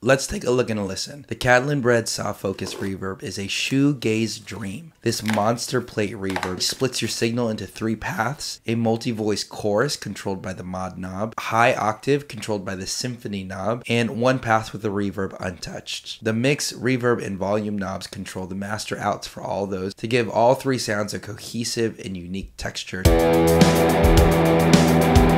let's take a look and a listen. The Catalinbread Soft Focus Reverb is a shoegaze dream. This monster plate reverb splits your signal into 3 paths, a multi-voice chorus controlled by the mod knob, high octave controlled by the symphony knob, and 1 path with the reverb untouched. The mix, reverb, and volume knobs control the master outs for all those to give all 3 sounds a cohesive and unique texture.